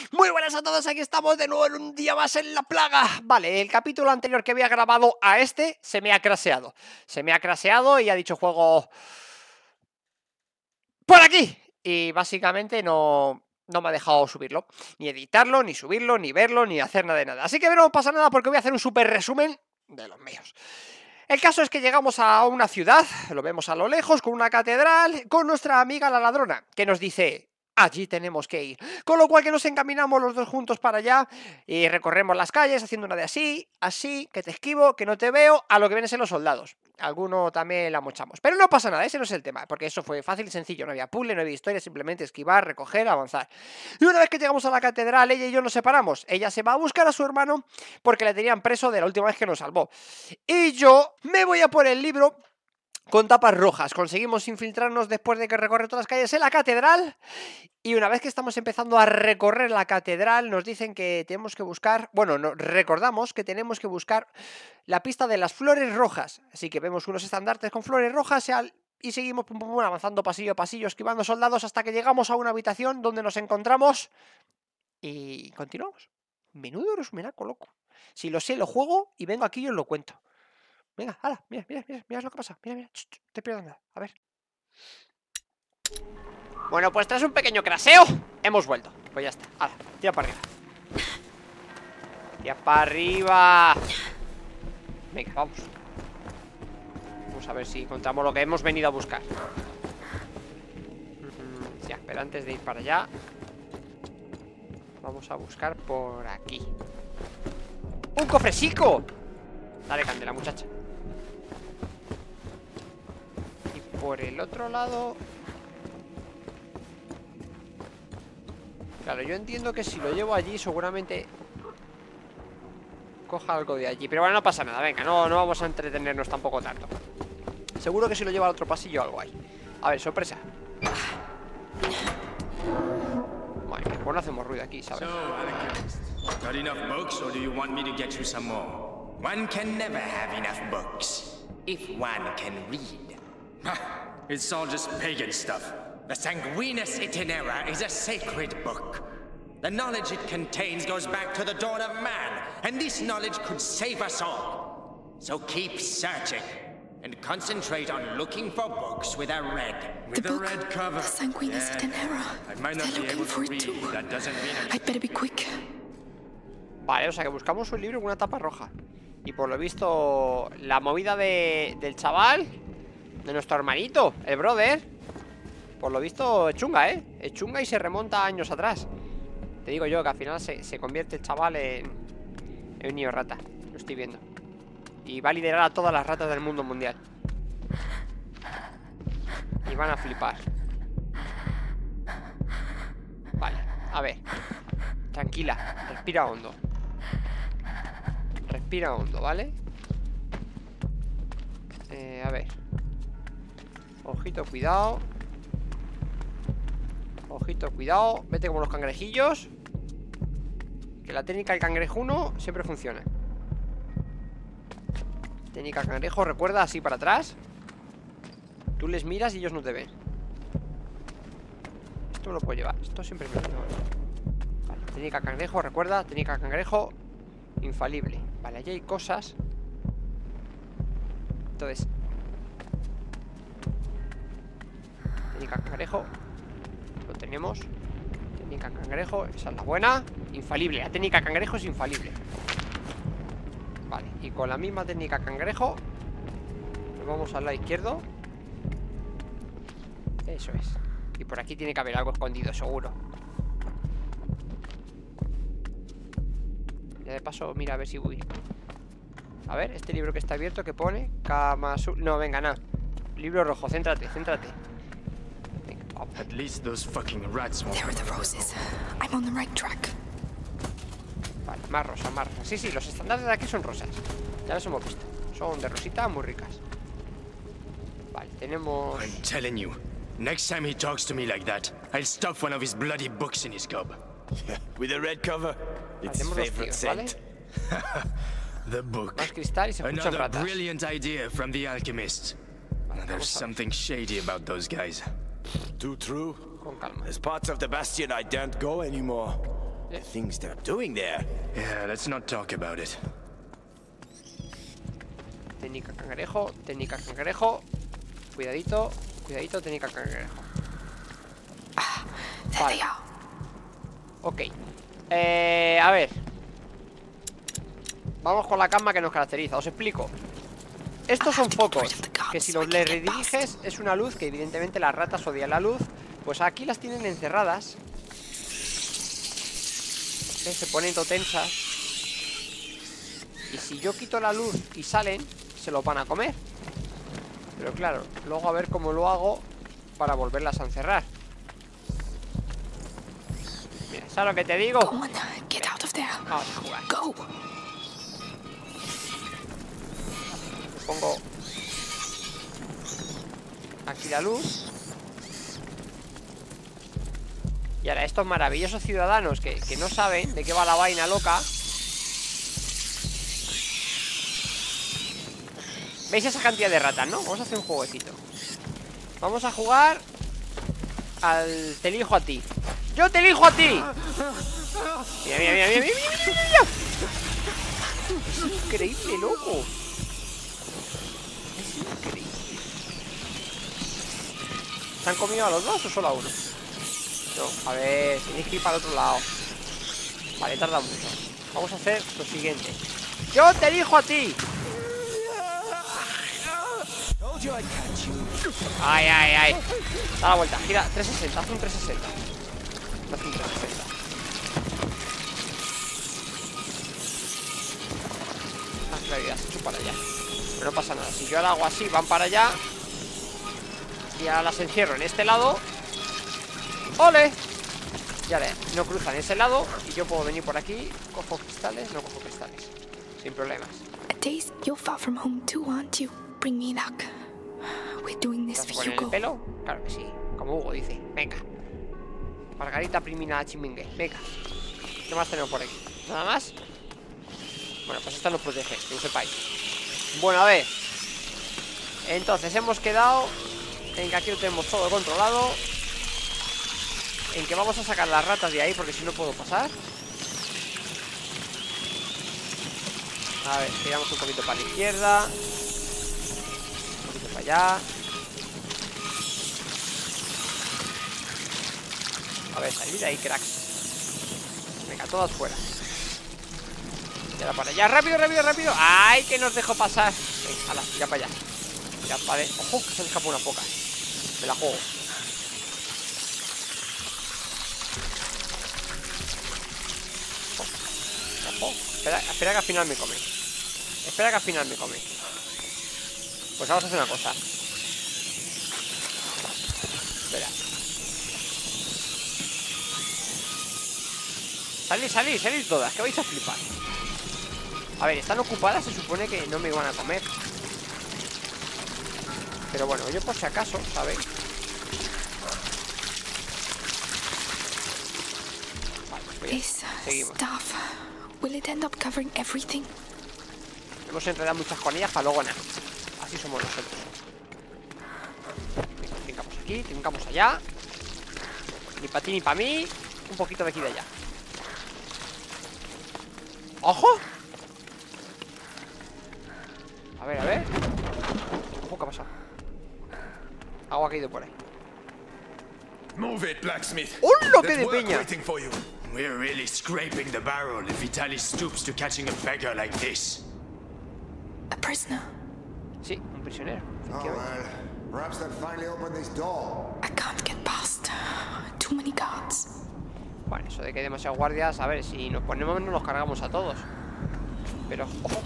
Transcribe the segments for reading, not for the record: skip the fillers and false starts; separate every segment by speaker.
Speaker 1: Muy buenas a todos, aquí estamos de nuevo en un día más en la plaga. Vale, el capítulo anterior que había grabado a este se me ha craseado. Se me ha craseado y ha dicho juego por aquí. Y básicamente no me ha dejado subirlo. Ni editarlo, ni subirlo, ni verlo, ni hacer nada de nada. Así que no pasa nada porque voy a hacer un súper resumen de los míos. El caso es que llegamos a una ciudad, lo vemos a lo lejos, con una catedral, con nuestra amiga la ladrona, que nos dice: allí tenemos que ir. Con lo cual que nos encaminamos los dos juntos para allá y recorremos las calles haciendo una de así, así, que te esquivo, que no te veo, a lo que vienen ser los soldados. Alguno también la mochamos. Pero no pasa nada, ese no es el tema, porque eso fue fácil y sencillo, no había puzzle, no había historia, simplemente esquivar, recoger, avanzar. Y una vez que llegamos a la catedral, ella y yo nos separamos. Ella se va a buscar a su hermano porque le tenían preso de la última vez que nos salvó. Y yo me voy a por el libro con tapas rojas. Conseguimos infiltrarnos después de que recorre todas las calles en la catedral. Y una vez que estamos empezando a recorrer la catedral, nos dicen que tenemos que buscar... Bueno, recordamos que tenemos que buscar la pista de las flores rojas. Así que vemos unos estandartes con flores rojas y seguimos pum, pum, pum, avanzando pasillo a pasillo, esquivando soldados hasta que llegamos a una habitación donde nos encontramos. Y continuamos. Menudo resumenaco, loco. Si lo sé, lo juego y vengo aquí y os lo cuento. Venga, hala, mira lo que pasa. Mira, te pierdo nada. A ver. Bueno, pues tras un pequeño craseo, hemos vuelto. Pues ya está, hala, tira para arriba. Tira para arriba. Venga, vamos. Vamos a ver si encontramos lo que hemos venido a buscar. Ya, pero antes de ir para allá, vamos a buscar por aquí. ¡Un cofresico! Dale candela, muchacha. Y por el otro lado... Claro, yo entiendo que si lo llevo allí seguramente coja algo de allí. Pero bueno, no pasa nada, venga, no vamos a entretenernos tampoco tanto. Seguro que si lo llevo al otro pasillo algo hay. A ver, sorpresa. Bueno, pues no hacemos ruido aquí, ¿sabes?
Speaker 2: Got enough books, or do you want me to get you some more? One can never have enough books, if one can read. It's all just pagan stuff. The Sanguinus Itinera is a sacred book. The knowledge it contains goes back to the dawn of man, and this knowledge could save us all. So keep searching, and concentrate on looking for books with a red.
Speaker 3: The book,
Speaker 2: red cover.
Speaker 3: the Sanguinus Itinera.
Speaker 2: I might not
Speaker 3: They're
Speaker 2: be
Speaker 3: looking
Speaker 2: able
Speaker 3: for
Speaker 2: to
Speaker 3: it
Speaker 2: read.
Speaker 3: too.
Speaker 2: That doesn't mean
Speaker 3: I'd better be quick.
Speaker 1: Vale, o sea que buscamos un libro con una tapa roja. Y por lo visto, la movida del chaval, de nuestro hermanito, el brother, por lo visto es chunga, ¿eh? Es chunga y se remonta años atrás. Te digo yo que al final se convierte el chaval en un niño rata. Lo estoy viendo. Y va a liderar a todas las ratas del mundo mundial. Y van a flipar. Vale, a ver. Tranquila, respira hondo. Respira hondo, ¿vale? A ver. Ojito, cuidado. Ojito, cuidado. Vete como los cangrejillos. Que la técnica del cangrejuno siempre funciona. Técnica cangrejo, recuerda, así para atrás. Tú les miras y ellos no te ven. Esto me lo puedo llevar. Esto siempre me lo llevo. Vale, técnica cangrejo, recuerda. Técnica cangrejo infalible. Vale, allí hay cosas. Entonces, técnica cangrejo. Lo tenemos. Técnica cangrejo, esa es la buena. Infalible, la técnica cangrejo es infalible. Vale, y con la misma técnica cangrejo nos vamos al lado izquierdo. Eso es. Y por aquí tiene que haber algo escondido, seguro. Ya de paso, mira, a ver si voy. A ver, este libro que está abierto, que pone Kamasu... No, venga, nada. Libro rojo, céntrate. Venga, vamos.
Speaker 2: At least those fucking rats won't.
Speaker 3: There are the roses. I'm on the right track.
Speaker 1: Vale, más rosa. Sí, los estandartes de aquí son rosas. Ya los hemos visto. Son de rosita, muy ricas. Vale, tenemos...
Speaker 2: I'm telling you, next time he talks to me like that, I'll stuff one of his bloody books in his gob.
Speaker 4: With a red cover, its
Speaker 1: Tenemos dos
Speaker 4: favorite
Speaker 1: tíos, ¿vale?
Speaker 4: scent.
Speaker 2: The book.
Speaker 1: Más cristal y se escuchan
Speaker 2: Another
Speaker 1: ratas.
Speaker 2: brilliant idea from the alchemist.
Speaker 1: Vale,
Speaker 2: There's
Speaker 1: vamos a ver.
Speaker 2: something shady about those guys.
Speaker 4: Too true.
Speaker 1: Con calma.
Speaker 4: There's parts of the bastion I daren't go anymore. The things they're doing there.
Speaker 2: Yeah, let's not talk about it.
Speaker 1: Técnica cangrejo, técnica cangrejo. Cuidadito, cuidadito, técnica cangrejo.
Speaker 3: There they are.
Speaker 1: Ok. A ver. Vamos con la calma que nos caracteriza. Os explico. Estos son focos que si los le rediriges es una luz que evidentemente las ratas odian la luz. Pues aquí las tienen encerradas. Se ponen todo tensas. Y si yo quito la luz y salen, se los van a comer. Pero claro, luego a ver cómo lo hago para volverlas a encerrar. Mira, ¿sabes lo que te digo?
Speaker 3: Go on, get out of there.
Speaker 1: Vamos a jugar.
Speaker 3: Go.
Speaker 1: Pongo aquí la luz. Y ahora estos maravillosos ciudadanos que no saben de qué va la vaina loca. ¿Veis esa cantidad de ratas, no? Vamos a hacer un jueguecito. Vamos a jugar al te elijo a ti. ¡Yo te elijo a ti! Mira, mira, mira, mira, mira, mira, mira. Es increíble, loco. Es increíble. ¿Se han comido a los dos o solo a uno? No, a ver, tenéis que ir para el otro lado. Vale, tarda mucho. Vamos a hacer lo siguiente. ¡Yo te elijo a ti! Ay, ay, ay. Da la vuelta, gira, 360, haz un 360. Haz un 360. Ah, claridad, se ha hecho para allá. Pero no pasa nada, si yo ahora hago así, van para allá. Y ahora las encierro en este lado. ¡Ole! Y ahora no cruzan ese lado. Y yo puedo venir por aquí. Cojo cristales, no cojo cristales. Sin problemas.
Speaker 3: Days, you're far from home too, aren't you? Bring me luck. We're doing this
Speaker 1: ¿Te
Speaker 3: for
Speaker 1: ponen el
Speaker 3: Hugo.
Speaker 1: pelo? Claro que sí. Como Hugo dice. Venga. Margarita Primina Chimingue. Venga. ¿Qué más tenemos por aquí? ¿Nada más? Bueno, pues esta nos protege, que lo sepáis. Bueno, a ver. Entonces hemos quedado en que aquí lo tenemos todo controlado. En que vamos a sacar las ratas de ahí, porque si no puedo pasar. A ver, tiramos un poquito para la izquierda. Un poquito para allá. A ver, salid de ahí, cracks. Venga, todas fuera. Y ahora para allá, rápido, rápido, rápido. ¡Ay, que nos dejó pasar! Venga, ala, tira para allá. Tira para allá. Ojo, que se me escapa una poca. Me la juego. Ojo. Espera, espera que al final me come. Espera que al final me come. Pues vamos a hacer una cosa. Espera. Salid, salid, salid todas, que vais a flipar. A ver, están ocupadas, se supone que no me iban a comer. Pero bueno, yo por si acaso, ¿sabéis? Vale, pues ya,
Speaker 3: This
Speaker 1: seguimos.
Speaker 3: stuff, will it end up covering everything?
Speaker 1: Hemos enredado muchas con ellas para luego nada. Así somos nosotros. Venga, trincamos aquí, trincamos allá. Ni para ti ni para mí. Un poquito de aquí de allá. ¡Ojo! A ver, a ver. Ojo, ¿qué ha pasado? Agua ha caído por ahí.
Speaker 4: Move it, blacksmith.
Speaker 1: ¡Hola, qué
Speaker 4: There's
Speaker 1: de
Speaker 4: work
Speaker 1: peña!
Speaker 4: waiting for you.
Speaker 2: We're really scraping the barrel if Vitaly stoops to catching a beggar like this.
Speaker 3: A prisoner.
Speaker 1: Sí, un prisionero.
Speaker 5: Oh,
Speaker 1: Efectivamente.
Speaker 5: well, perhaps they'll finally open this door.
Speaker 3: I can't get past. Too many guards.
Speaker 1: Bueno, eso de que hay demasiados guardias. A ver, si nos ponemos no los cargamos a todos. Pero, ojo.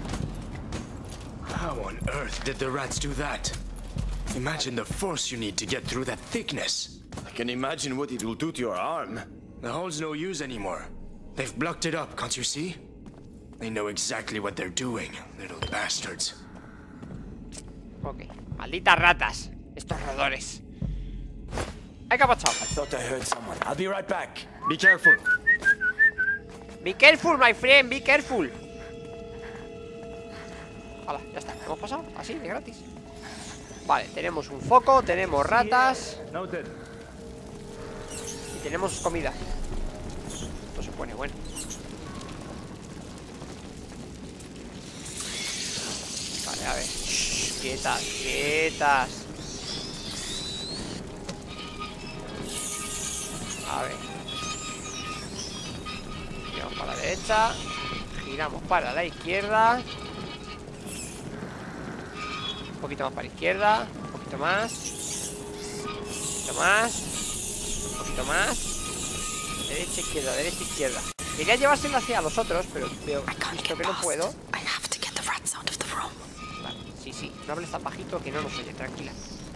Speaker 2: How on earth did the rats do that? Imagine the force you need to get through that thickness.
Speaker 4: I can imagine what it will do to your arm.
Speaker 2: The hole's no use anymore. They've blocked it up, can't you see? They know exactly what they're doing, little bastards.
Speaker 1: Ok. Malditas ratas. Estos roedores. ¡Ay, qué ha pasado!
Speaker 4: I thought I heard someone. I'll be right back.
Speaker 2: Be careful.
Speaker 1: Be careful, my friend, be careful. Hala, ya está, hemos pasado así, de gratis. Vale, tenemos un foco, tenemos ratas y tenemos comida. Esto se pone bueno. Vale, a ver. Shh, quietas, quietas. A ver. Giramos para la derecha. Giramos para la izquierda. Un poquito más para la izquierda. Un poquito más. Un poquito más. Un poquito más. Derecha, izquierda, derecha, izquierda. Quería llevárselo hacia los otros, pero veo visto que no puedo. Vale, sí, sí. No hables tan bajito que no nos oye, tranquila.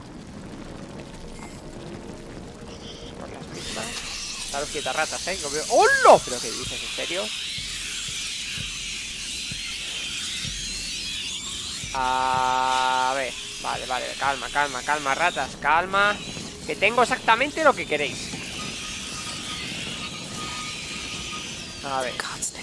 Speaker 1: Por las mismas. Claro, quietas ratas, ¿eh? Lo veo. ¡Hola! ¿Pero qué dices? ¿En serio? A ver. Vale, vale. Calma, calma, calma, ratas. Calma. Que tengo exactamente lo que queréis. A ver.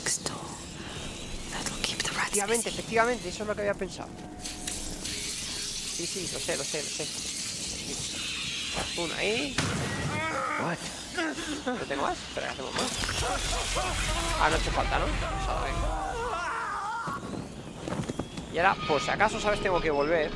Speaker 1: Efectivamente, efectivamente. Eso es lo que había pensado. Sí, sí, lo sé, lo sé, lo sé. Uno ahí. ¿No tengo más? Espera, que hacemos más. Ah, no hace falta, ¿no? Pesado, venga. Y ahora, por si acaso, ¿sabes? Tengo que volver.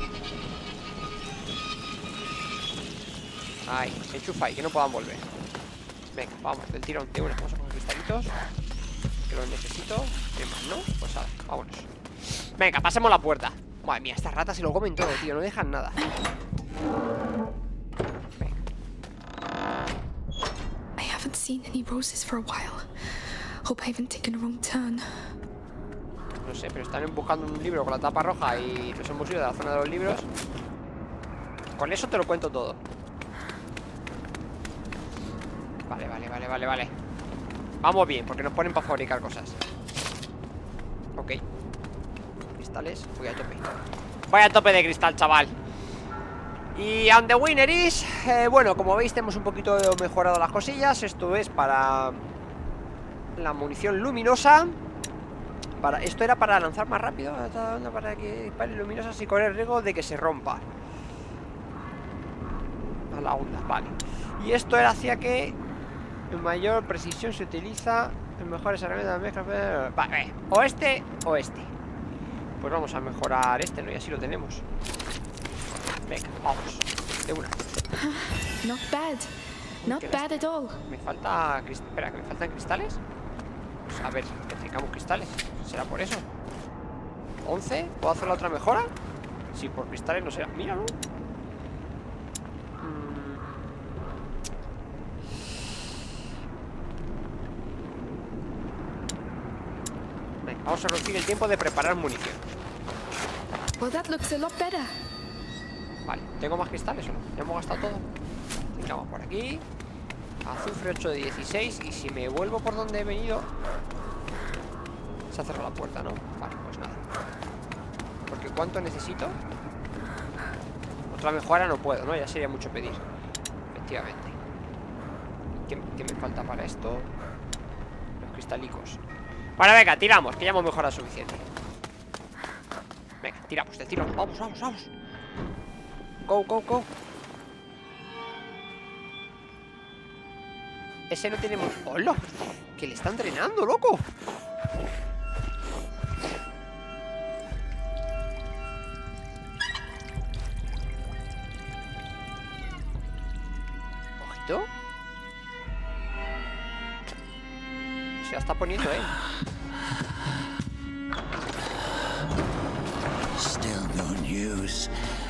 Speaker 1: Ahí, enchufa ahí, que no puedan volver. Venga, vamos, del tirón de una. Vamos a coger cristalitos, que los necesito. ¿Qué más, no? Pues nada, vámonos. Venga, pasemos la puerta. Madre mía, estas ratas se lo comen todo, tío. No dejan nada.
Speaker 3: I haven't seen any roses for a while. Hope I haven't taken a wrong turn.
Speaker 1: No sé, pero están buscando un libro con la tapa roja y nos hemos ido de la zona de los libros. Con eso te lo cuento todo. Vale, vale, vale, vale, vale. Vamos bien, porque nos ponen para fabricar cosas. Ok. Cristales, voy a tope. Voy a tope de cristal, chaval. Y and the winner is bueno, como veis tenemos un poquito mejorado las cosillas. Esto es para la munición luminosa. Esto era para lanzar más rápido, para que dispare luminosas y correr el riesgo de que se rompa a la onda, vale. Y esto era hacia que en mayor precisión se utiliza en mejores herramientas de mezcla. Vale, o este o este. Pues vamos a mejorar este, ¿no? Y así lo tenemos. Venga, vamos, de una.
Speaker 3: Not bad. Not bad at all.
Speaker 1: Me falta... Espera, que me faltan cristales. Pues a ver, que tengamos cristales. ¿Será por eso? 11, ¿puedo hacer la otra mejora? Sí, por cristales no será. Mira, ¿no? Venga, vamos a reducir el tiempo de preparar munición.
Speaker 3: Well, that looks a lot better.
Speaker 1: Vale, ¿tengo más cristales o no? ¿Ya hemos gastado todo? Vamos por aquí. Azufre 8 de 16. Y si me vuelvo por donde he venido... Se ha cerrado la puerta, ¿no? Vale, pues nada. Porque ¿cuánto necesito? Otra mejora no puedo, ¿no? Ya sería mucho pedir. Efectivamente. ¿Qué me falta para esto? Los cristalicos. Vale, venga, tiramos, que ya hemos mejorado suficiente. Venga, tiramos, del tirón. Vamos, vamos, vamos. Go, go, go. Ese no tenemos... ¡Hola! Que le están drenando, loco. Ojito. Se la está poniendo,
Speaker 6: Still no news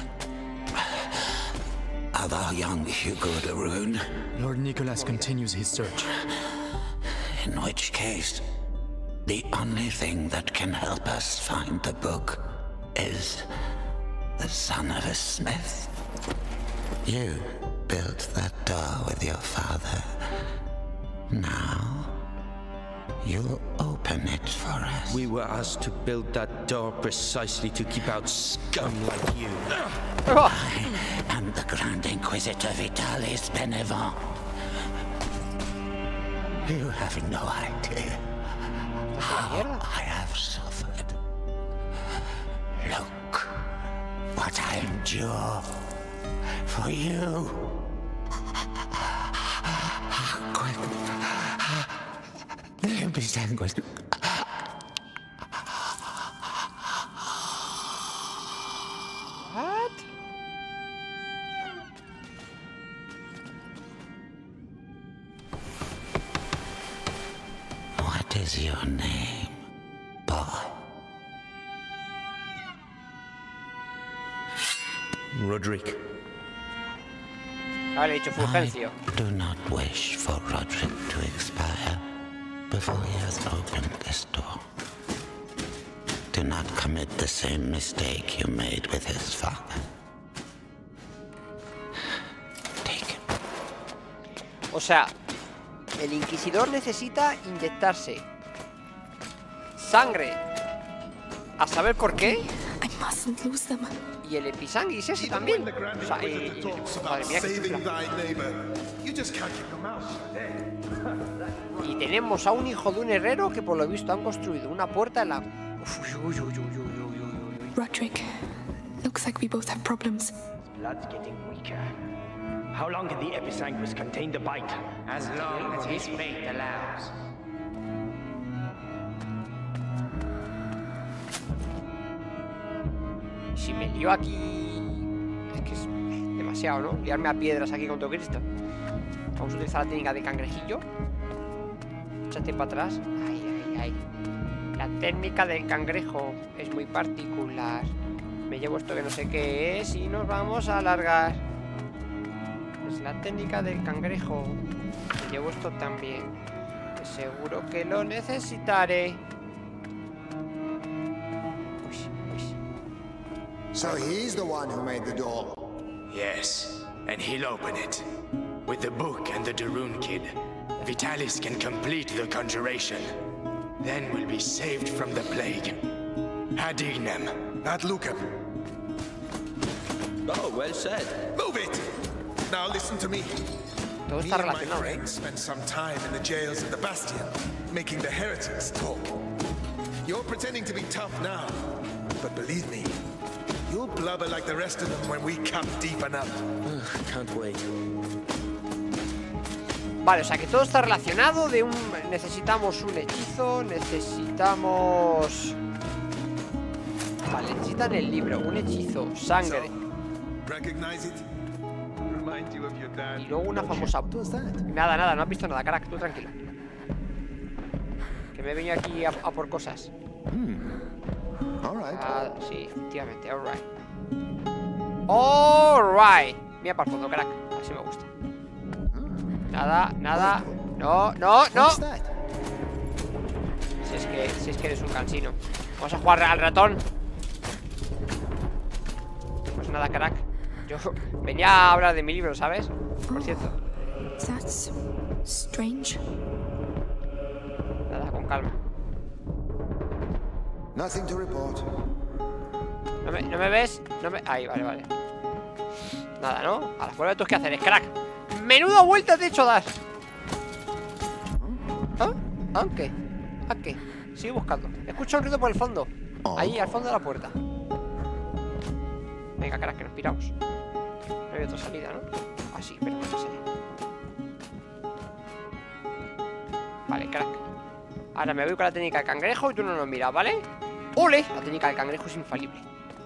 Speaker 6: of our young Hugo de Rune.
Speaker 7: Lord Nicholas continues his search.
Speaker 6: In which case, the only thing that can help us find the book is the son of a smith. You built that door with your father. Now, you'll open it for us.
Speaker 2: We were asked to build that door precisely to keep out scum like you.
Speaker 6: I am the Grand Inquisitor Vitalis Benevent. You have no idea how I have suffered. Look what I endure for you. The episanguis.
Speaker 1: What?
Speaker 6: What is your name, boy?
Speaker 4: Roderick.
Speaker 1: Ah, le he dicho Fulgencio.
Speaker 6: I do not wish for Roderick to expire before he has opened this door. Do not commit the same mistake you made with his father. Take him.
Speaker 1: O sea, el Inquisidor necesita inyectarse sangre. A saber por qué.
Speaker 3: I mustn't lose them.
Speaker 1: Y el Episanguis ese también. O sea, madre mía, qué chifla. Y tenemos a un hijo de un herrero que por lo visto han construido una puerta en la... Uy.
Speaker 3: Roderick, looks like we both have problems.
Speaker 8: Blood's getting weaker. How long can the episanguis contain the bite?
Speaker 2: As long as his fate allows.
Speaker 1: Si me lío aquí... Es que es demasiado, ¿no? Liarme a piedras aquí con todo Cristo. Vamos a utilizar la técnica de cangrejillo. Échate para atrás. Ay. La técnica del cangrejo es muy particular. Me llevo esto que no sé qué es y nos vamos a alargar. Es la técnica del cangrejo. Me llevo esto también. Que seguro que lo necesitaré.
Speaker 5: So he's the one who made the door.
Speaker 2: Yes, and he'll open it. With the book and the Darun kid, Vitalis can complete the conjuration. Then we'll be saved from the plague. Ad ignem.
Speaker 4: Not Lucan.
Speaker 9: Oh, well said.
Speaker 4: Move it! Now listen to me.
Speaker 1: Todo
Speaker 4: Me
Speaker 1: está
Speaker 4: and my
Speaker 1: relacionado, ¿eh?
Speaker 4: friends spent some time in the jails of the Bastion, making the heretics talk. You're pretending to be tough now, but believe me, you'll blubber like the rest of them when we come deep enough.
Speaker 9: Can't wait.
Speaker 1: Vale, o sea que todo está relacionado de un... Necesitamos un hechizo, necesitamos... Vale, necesitan el libro, un hechizo, sangre.
Speaker 4: Recognize it? Remind you of your dad.
Speaker 1: Y luego una famosa... Nada, no has visto nada, crack, tú tranquilo. Que me he venido aquí a por cosas.
Speaker 5: All right.
Speaker 1: Ah, sí, efectivamente, alright. Alright. Mira para el fondo, crack, así me gusta. Nada. No.
Speaker 5: What's that?
Speaker 1: Si es que eres un cansino. Vamos a jugar al ratón. Pues nada, crack. Yo venía a hablar de mi libro, ¿sabes? Por cierto.
Speaker 3: That's strange.
Speaker 1: Nada, con calma.
Speaker 5: Nothing to report.
Speaker 1: ¿No me ves? Ahí, vale. Nada, ¿no? A las pruebas de tus quehaceres, crack. ¡Menuda vuelta te he hecho dar! ¿Ah? ¿Qué? ¿A qué? Sigue buscando. Escucho un ruido por el fondo. Ahí, al fondo de la puerta. Venga, crack, que nos piramos. No hay otra salida, ¿no? Ah, sí, pero no sé. Vale, crack. Ahora me voy con la técnica del cangrejo y tú no nos miras, ¿vale? ¡Ole! La técnica del cangrejo es infalible.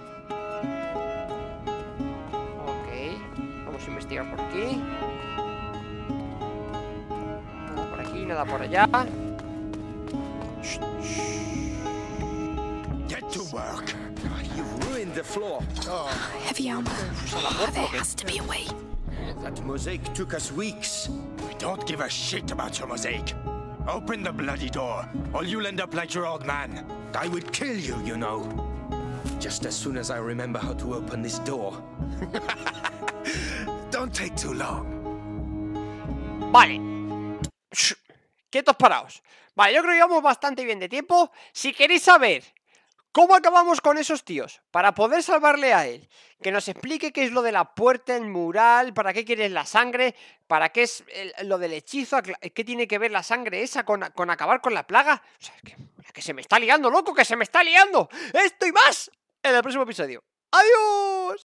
Speaker 1: Ok. Vamos a investigar por aquí. Nada por aquí, nada por allá.
Speaker 2: Get to work.
Speaker 9: You've ruined the floor.
Speaker 3: Heavy armor. There has to be a way.
Speaker 9: That mosaic took us weeks.
Speaker 2: We don't give a shit about your mosaic. Open the bloody door, or you'll end up like your old man.
Speaker 9: I would kill you, you know. Just as soon as I remember how to open this door.
Speaker 4: Don't take too long.
Speaker 1: Vale. Quietos paraos. Vale, yo creo que llevamos bastante bien de tiempo. Si queréis saber cómo acabamos con esos tíos, para poder salvarle a él, que nos explique qué es lo de la puerta, el mural, para qué quieres la sangre, para qué es lo del hechizo, qué tiene que ver la sangre esa con acabar con la plaga. O sea, es que se me está liando, loco, que se me está liando. Esto y más en el próximo episodio. ¡Adiós!